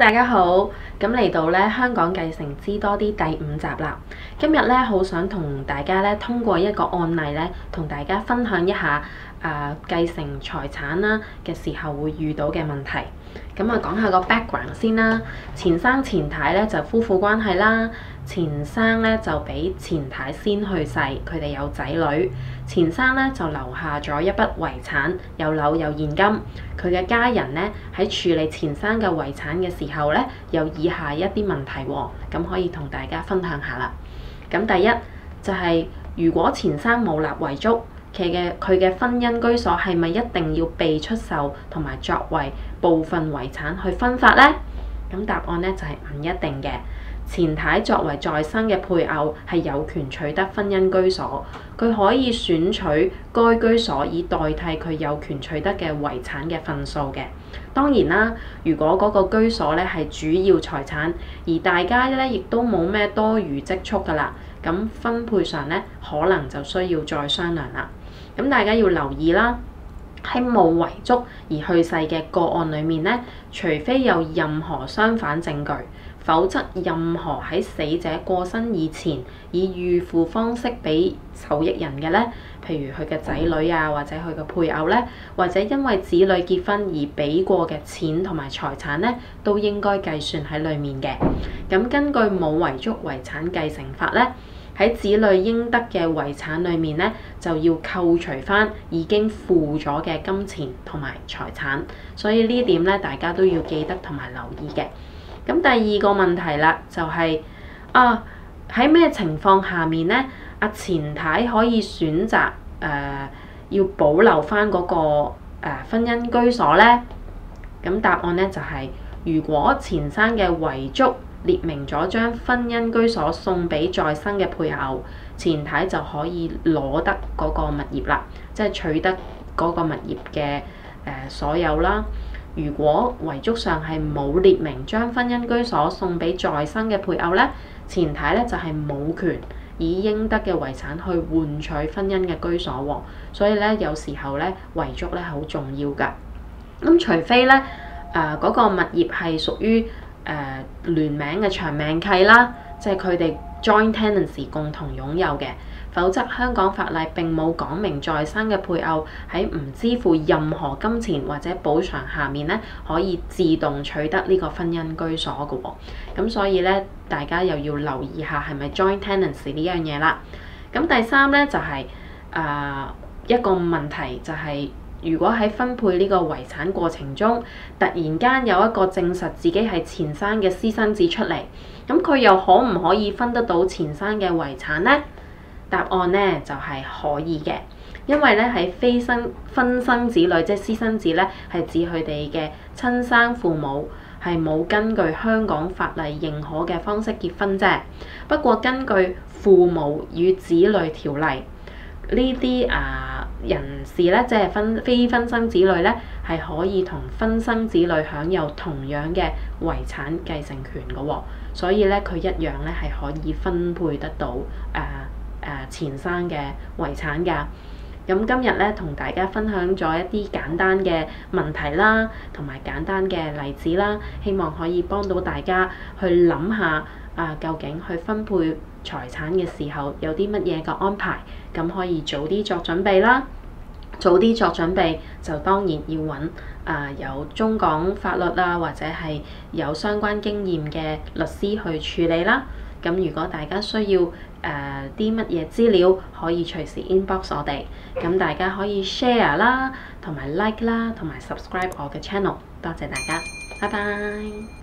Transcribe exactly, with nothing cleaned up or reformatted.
大家好，咁嚟到咧香港繼承知多啲第五集啦。今日咧好想同大家咧通過一個案例咧，同大家分享一下啊繼承財產啦嘅時候會遇到嘅問題。咁啊講下個 background 先啦。前生前太咧就夫婦關係啦。前生咧就俾前太先去世，佢哋有仔女。前生咧就留下咗一筆遺產，有樓有現金。佢嘅家人咧喺處理前生嘅遺產嘅時候咧，有以下一啲問題喎，咁可以同大家分享下啦。咁第一就係、是、如果前生冇立遺囑，佢嘅佢嘅婚姻居所係咪一定要被出售同埋作為部分遺產去分發呢？咁答案咧就係、是、唔一定嘅。前太作為在生嘅配偶係有權取得婚姻居所，佢可以選取該居所以代替佢有權取得嘅遺產嘅份數嘅。當然啦，如果嗰個居所咧係主要財產，而大家咧亦都冇咩多餘積蓄㗎啦，咁分配上咧可能就需要再商量啦。咁大家要留意啦，喺冇遺囑而去世嘅個案裡面咧，除非有任何相反證據，否則任何喺死者過身以前以預付方式俾受益人嘅咧，譬如佢嘅仔女啊，或者佢嘅配偶咧，或者因為子女結婚而俾過嘅錢同埋財產咧，都應該計算喺裡面嘅。咁根據冇遺囑遺產繼承法咧，喺子女應得嘅遺產裡面咧，就要扣除返已經付咗嘅金錢同埋財產，所以呢點咧大家都要記得同埋留意嘅。咁第二個問題啦，就係、是、啊喺咩情況下面咧，阿前太可以選擇誒、呃、要保留返、那、嗰個、呃、婚姻居所咧？咁答案咧就係、是、如果前生嘅遺囑列明咗將婚姻居所送俾在生嘅配偶，前太就可以攞得嗰個物業啦，即係取得嗰個物業嘅誒、呃、所有啦。如果遺囑上係冇列明將婚姻居所送俾在生嘅配偶咧，前太咧就係、是、冇權以應得嘅遺產去換取婚姻嘅居所喎。所以咧有時候咧遺囑咧係好重要㗎。咁除非咧誒嗰個物業係屬於誒聯名嘅長命契啦，即係佢哋 joint tenancy 共同擁有嘅，否則香港法例並冇講明在生嘅配偶喺唔支付任何金錢或者補償下面咧，可以自動取得呢個婚姻居所嘅喎。咁所以咧，大家又要留意下係咪 joint tenancy 呢樣嘢啦。咁第三咧就係、是、誒、呃、一個問題就係、是。如果喺分配呢個遺產過程中，突然間有一個證實自己係前生嘅私生子出嚟，咁佢又可唔可以分得到前生嘅遺產呢？答案呢就係、是、可以嘅，因為咧喺非生婚生子女，即係私生子咧，係指佢哋嘅親生父母係冇根據香港法例認可嘅方式結婚啫。不過根據父母與子女條例，呢啲啊人士咧，即係分非婚生子女咧，係可以同婚生子女享有同樣嘅遺產繼承權嘅喎、哦。所以咧，佢一樣咧係可以分配得到誒誒、呃呃、前生嘅遺產㗎。咁今日咧同大家分享咗一啲簡單嘅問題啦，同埋簡單嘅例子啦，希望可以幫到大家去諗下。啊，究竟去分配財產嘅時候有啲乜嘢嘅安排？咁可以早啲作準備啦。早啲作準備就當然要揾啊有中港法律啊，或者係有相關經驗嘅律師去處理啦。咁如果大家需要誒啲乜嘢資料，可以隨時 inbox 我哋。咁大家可以 share 啦，同埋 like 啦，同埋 subscribe 我嘅 channel。多謝大家，拜拜。